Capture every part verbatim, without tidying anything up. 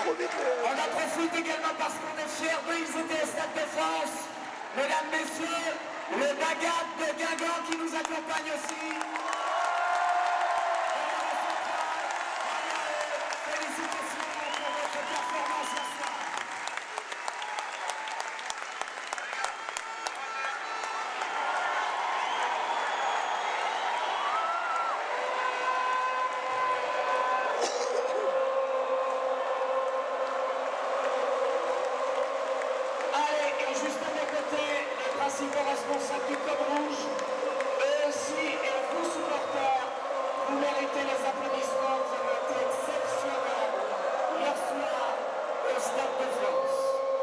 trop vite. Le... On en profite également parce qu'on est fiers d'eux, ils étaient au Stade de France. Mesdames, messieurs, le Bagat de Guingamp qui nous accompagne aussi. Félicitations pour votre performance ce soir. Principaux responsables du Code Rouge, eux aussi et vous supporters, vous méritez les applaudissements, vous avez été exceptionnels hier soir au Stade de France.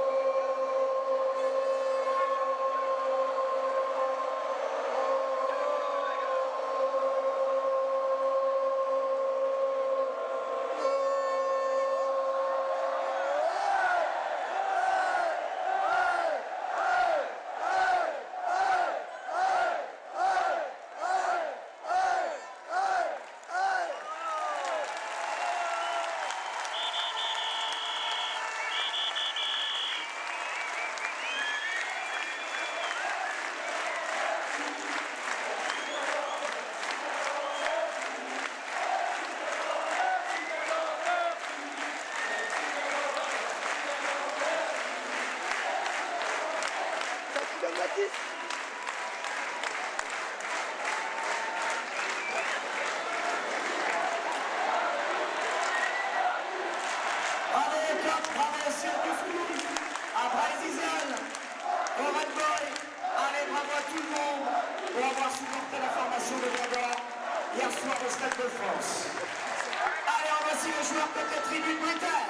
Pour avoir supporté la formation de Guingamp hier soir au Stade de France. Allez, on voici les joueurs de la tribune brutale.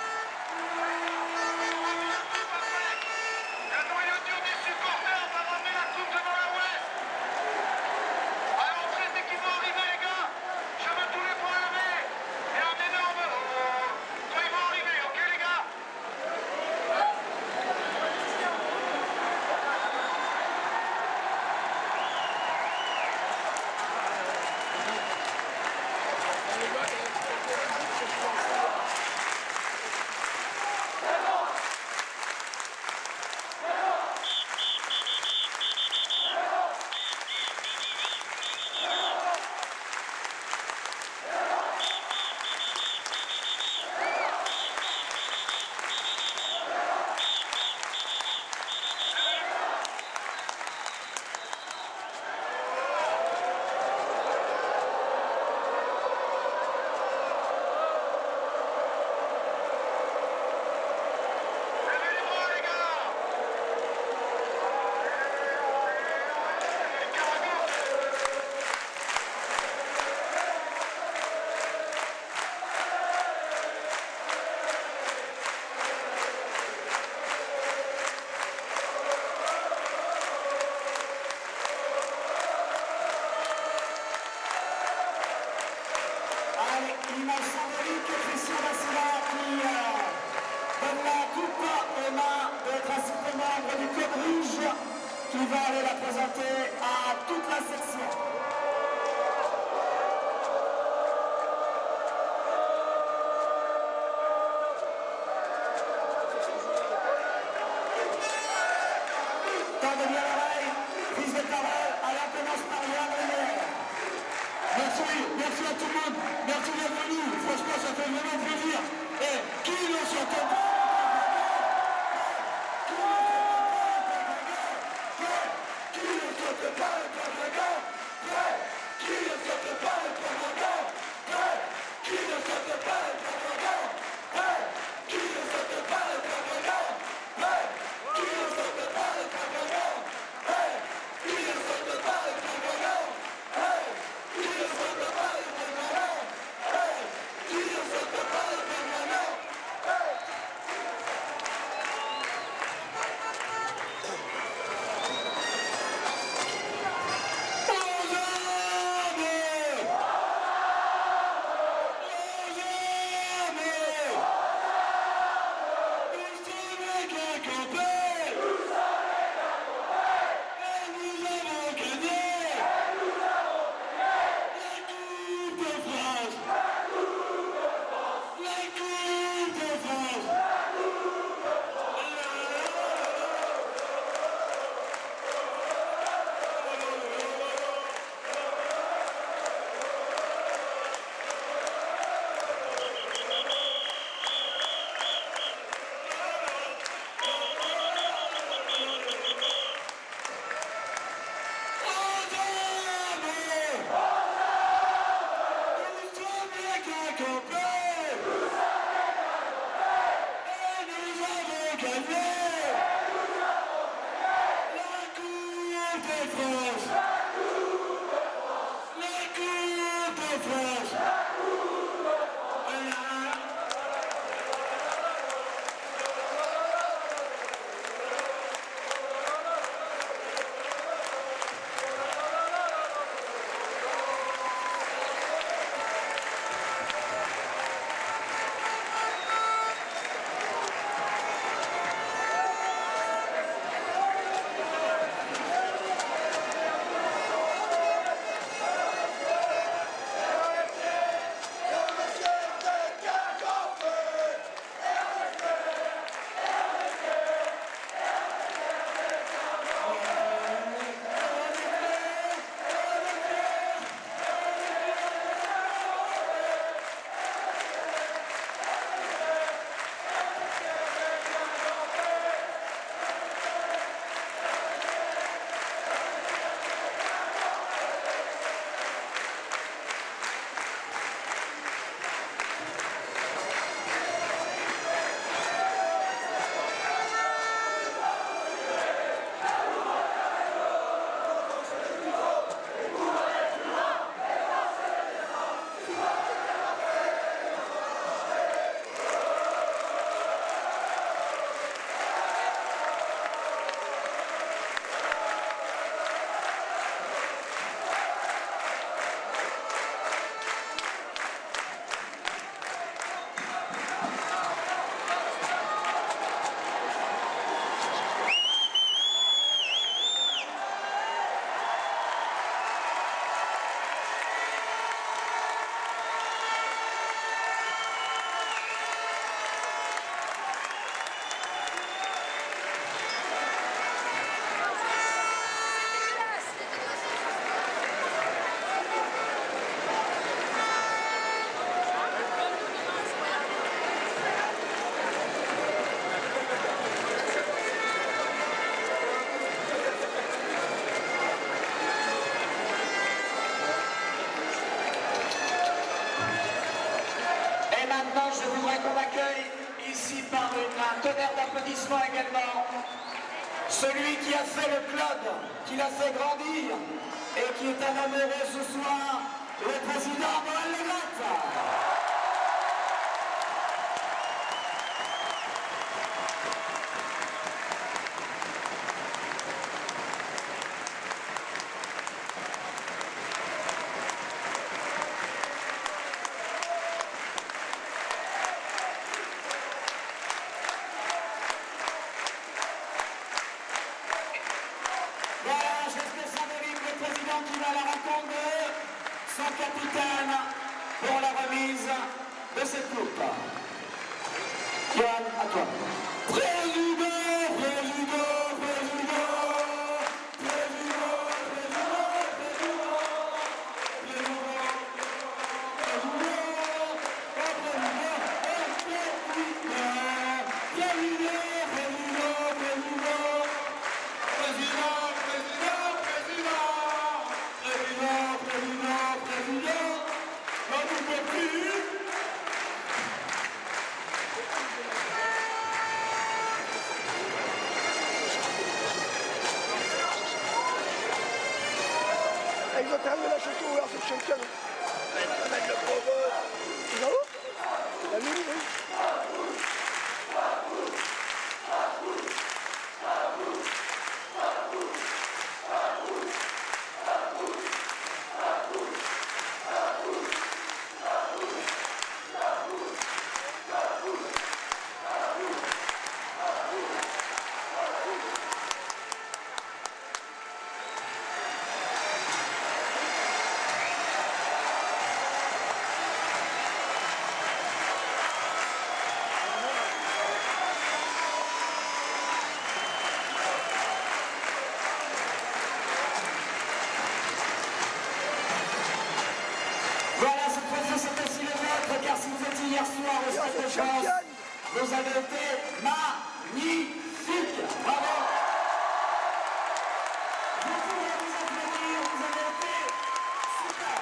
La noyauture des supporters va ramener la troupe devant la ouest. À l'entrée, dès qu'ils vont arriver, les gars, je veux tous les points levés. Et un énorme euh, quand ils vont arriver, ok les gars? L'image symbolique que Christian Bassila qui euh, donne la coupe aux mains des principaux membres du Code Rouge qui va aller la présenter à toute la section. Tendez bien l'oreille, prise de parole, allez on commence par Yann Rivière. Merci, merci à tout le monde, merci d'être venu, franchement ça fait vraiment plaisir. Et qui ne s'entend pas? Qui ne saute pas le Guingamp? Qui ne saute pas le Guingamp? Qui ne saute pas le Guingamp? Qui ne saute pas le Guingamp? Qui ne saute pas le Guingamp? Qui ne saute pas le Guingamp? Qui ne saute pas le Guingamp? Qui ne saute pas le Guingamp? Un tonnerre d'applaudissements également. Celui qui a fait le club, qui l'a fait grandir et qui est un amoureux ce soir, le président Noël Le Graët. Qui va à la rencontre de son capitaine pour la remise de cette coupe. Yann, à toi. Président, président, président, président, Ils ont terminé la chanson, alors c'est le champion. Mettre le pauvre. Tu vas où? La lune, oui. Hier soir au Stade de France, vous avez été magnifique. Bravo. Vous pouvez vous applaudir, vous avez été super.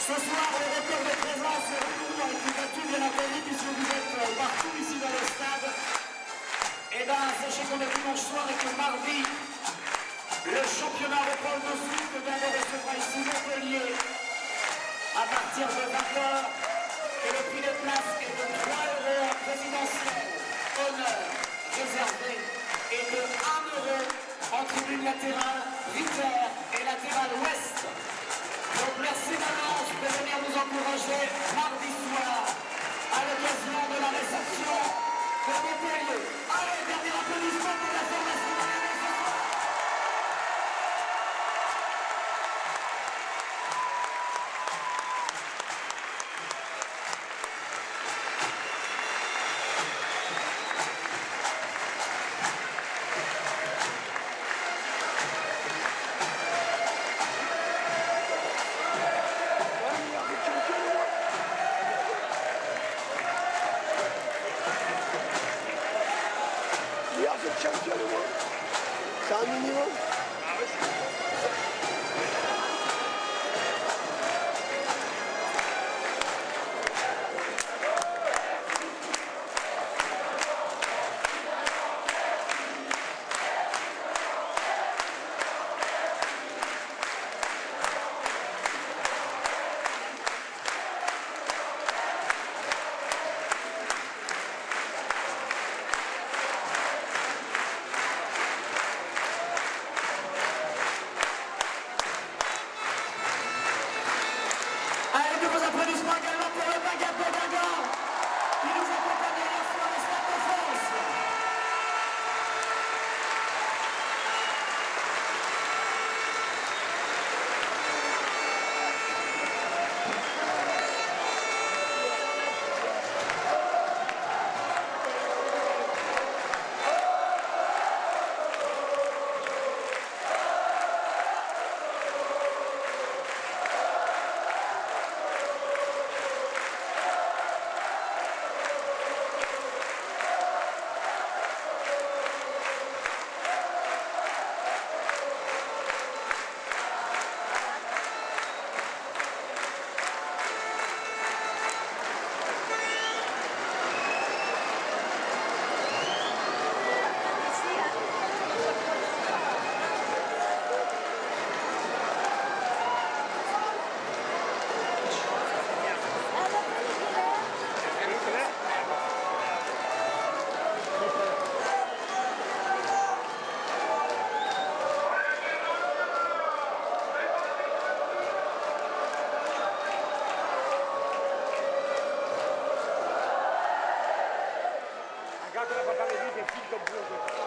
Ce soir, le record de présence est retour avec les battus, bien entendu, puisque vous êtes partout ici dans le stade. Et bien, sachez qu'on est dimanche soir et que mardi, le championnat reprend le dessus, que d'abord recevra ici Montpellier à partir de vingt heures. Et le prix de place est de trois euros en présidentiel, honneur réservé, et de un euro en tribune latérale, Ritter et latérale ouest. Donc merci d'avance de venir nous encourager mardi soir à l'occasion de la réception de Montpellier. Allez, dernier applaudissement pour la formation de l'année ce soir. Champion au moins. C'est un minimum. Ah ouais, Allez, de vos applaudissements également pour le Baguette de Guingamp, qui nous accompagne hier soir au Stade de France. Regarde la bagarre des filles comme vous.